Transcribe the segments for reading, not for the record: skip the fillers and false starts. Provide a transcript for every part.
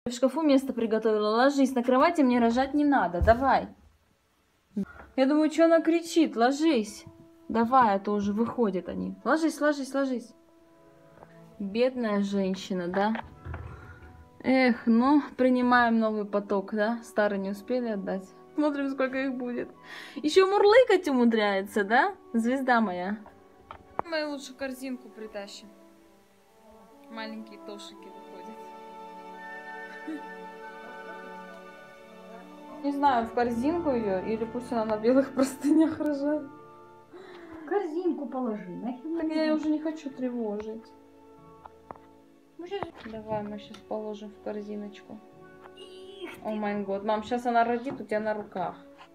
В шкафу место приготовила. Ложись на кровати, мне рожать не надо. Давай. Я думаю, что она кричит? Ложись. Давай, а то уже выходят они. Ложись, ложись, ложись. Бедная женщина, да? Эх, ну, принимаем новый поток, да? Старый не успели отдать. Смотрим, сколько их будет. Еще мурлыкать умудряется, да? Звезда моя. Мы лучше корзинку притащим. Маленькие тошики выходят. Не знаю, в корзинку ее или пусть она на белых простынях рожает. Корзинку положи, нахер. Так я ее уже не хочу тревожить. Давай мы сейчас положим в корзиночку. О май год. Мам, сейчас она родит у тебя на руках.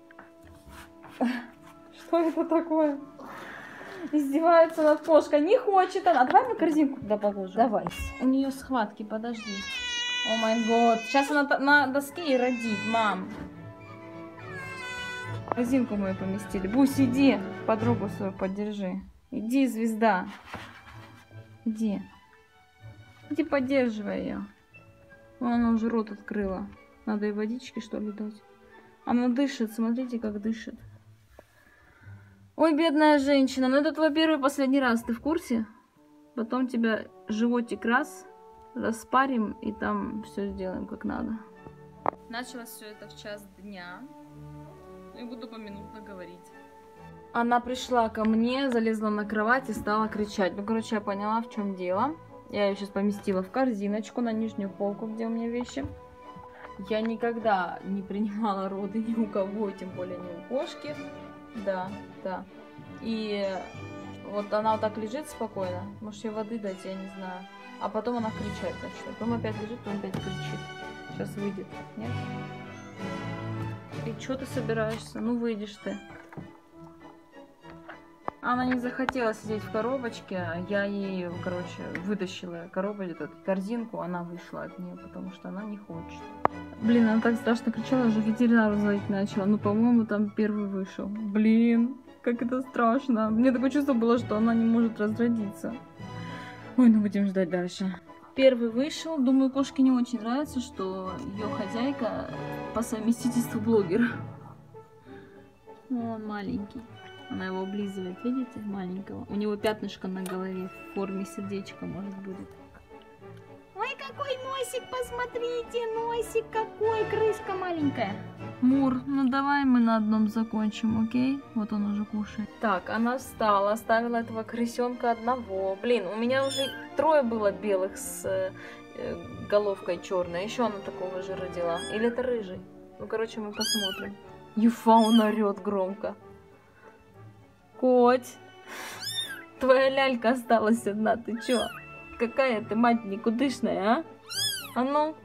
Что это такое? Издевается над кошкой. Не хочет она. Давай мы корзинку туда положим. Давай. У нее схватки, подожди. О май год. Сейчас она на доске и родит, мам. Корзинку мы ее поместили. Бусь, иди. Подругу свою поддержи. Иди, звезда. Иди. Иди, поддерживай ее. Вон она уже рот открыла. Надо ей водички, что ли, дать. Она дышит, смотрите, как дышит. Ой, бедная женщина. Ну, это твой первый и последний раз, ты в курсе? Потом тебя животик раз, распарим и там все сделаем как надо. Началось все это в час дня. И буду поминутно говорить. Она пришла ко мне, залезла на кровать и стала кричать. Ну, короче, я поняла, в чем дело. Я ее сейчас поместила в корзиночку на нижнюю полку, где у меня вещи. Я никогда не принимала роды ни у кого, тем более ни у кошки. Да, да. И вот она вот так лежит спокойно. Может, ей воды дать, я не знаю. А потом она кричать начнет. Потом опять лежит, потом опять кричит. Сейчас выйдет. Нет? И что ты собираешься? Ну, выйдешь ты. Она не захотела сидеть в коробочке. Я ей, короче, вытащила коробочку, корзинку. Она вышла от нее, потому что она не хочет. Блин, она так страшно кричала, уже ветеринару звонить начала. Ну, по-моему, там первый вышел. Блин, как это страшно. Мне такое чувство было, что она не может разродиться. Ой, ну будем ждать дальше. Первый вышел. Думаю, кошке не очень нравится, что ее хозяйка по совместительству блогер. Он маленький. Она его облизывает, видите, маленького. У него пятнышко на голове в форме сердечка, может, будет. Ой, какой носик, посмотрите, носик какой, крыска маленькая. Мур, ну давай мы на одном закончим, окей? Вот он уже кушает. Так, она встала, оставила этого крысенка одного. Блин, у меня уже 3 было белых с головкой черной. Еще она такого же родила. Или это рыжий? Ну, короче, мы посмотрим. Юфа, он орет громко. Коть, твоя лялька осталась одна, ты чё? Какая ты, мать никудышная, а? А ну?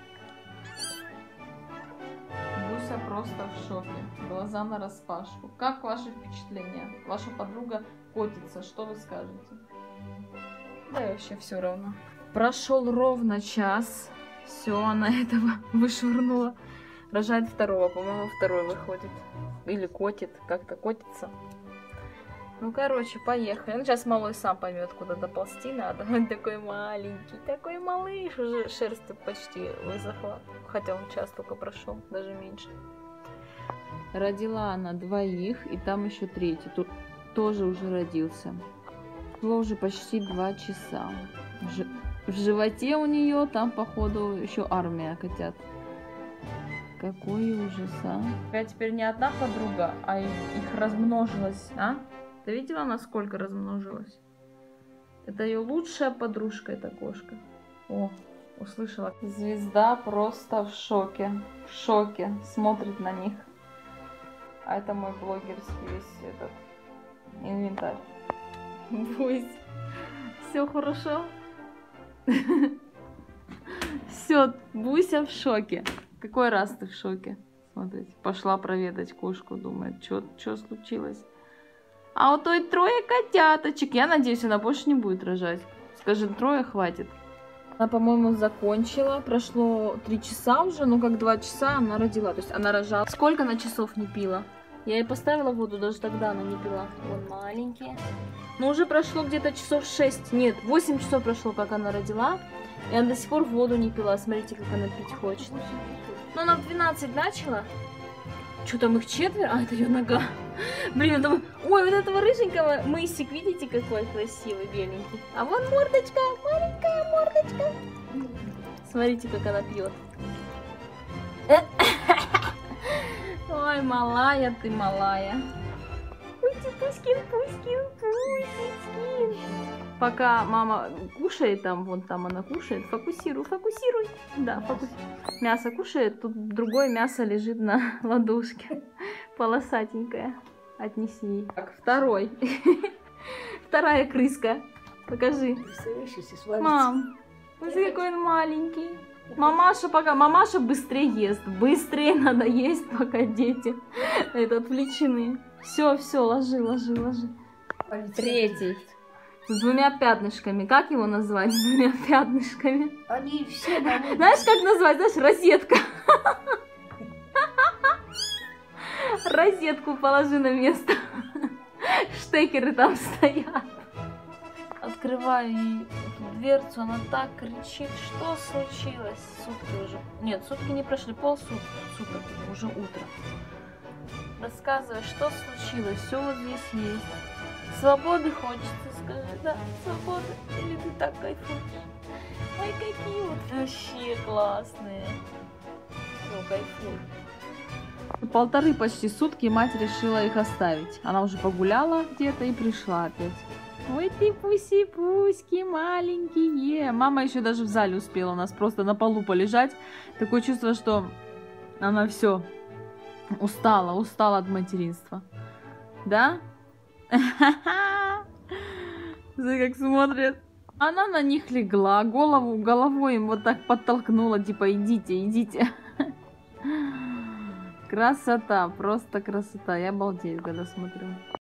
Буся просто в шоке, глаза нараспашку. Как ваши впечатления? Ваша подруга котится, что вы скажете? Да и вообще все равно. Прошел ровно час, все, она этого вышвырнула. Рожает второго, по-моему, второй выходит. Или котит, как-то котится. Ну, короче, поехали. Ну, сейчас малой сам поймет, куда доползти надо. Он такой маленький, такой малыш. Уже шерсть почти высохла. Хотя он час только прошел, даже меньше. Родила она 2, и там еще 3. Тут тоже уже родился. Прошло уже почти 2 часа. В животе у нее там, походу, еще армия котят. Какой ужас, а? Я теперь не одна подруга, а их размножилось, а? Ты видела, насколько размножилась? Это ее лучшая подружка, эта кошка. О, услышала. Звезда просто в шоке. В шоке. Смотрит на них. А это мой блогерский весь этот инвентарь. Бусь. Все хорошо? Все, Буся в шоке. Какой раз ты в шоке? Смотрите, пошла проведать кошку, думает, что случилось. А у той 3 котяточек. Я надеюсь, она больше не будет рожать. Скажем, 3 хватит. Она, по-моему, закончила. Прошло 3 часа уже, ну как 2 часа она родила. То есть она рожала. Сколько она часов не пила? Я ей поставила воду, даже тогда она не пила. Вон маленькие. Но уже прошло где-то часов 6, нет, 8 часов прошло, как она родила. И она до сих пор воду не пила. Смотрите, как она пить хочет. Но она в 12 начала. Что там их 4? А, это ее нога. Блин, я думаю, ой, вот этого рыженького мысик, видите, какой красивый, беленький. А вон мордочка, маленькая мордочка. Смотрите, как она пьет. Ой, малая ты, малая. Пуськин, Пуськин, Пусечкин. Пока мама кушает, там, вон там она кушает, фокусируй, фокусируй. Да, фокусируй. Мясо кушает, тут другое мясо лежит на ладошке. Полосатенькое. Отнеси ей. Так, второй. Вторая крыска. Покажи. Мам, смотри, какой он маленький. Мамаша пока, мамаша быстрее ест. Быстрее надо есть, пока дети отвлечены. Все, ложи, ложи, ложи. Третий. С 2 пятнышками. Как его назвать? С 2 пятнышками. Они все на улице. Знаешь, как назвать? Знаешь, розетка. Розетку положи на место. Штекеры там стоят. Открываю ей дверцу, она так кричит. Что случилось? Сутки уже. Нет, сутки не прошли, полсуток, уже утро. Рассказывай, что случилось, все вот здесь есть. Свободы хочется, скажи, да, свободы, или ты так кайфуешь? Ой, какие вот вообще классные. Все, кайфуй. 1,5 почти сутки мать решила их оставить. Она уже погуляла где-то и пришла опять. Ой, ты пуси-пуськи маленькие. Мама еще даже в зале успела у нас просто на полу полежать. Такое чувство, что она все устала от материнства. Да? Смотри, как смотрят. Она на них легла, головой им вот так подтолкнула, типа идите, идите. Красота, просто красота. Я балдею, когда смотрю.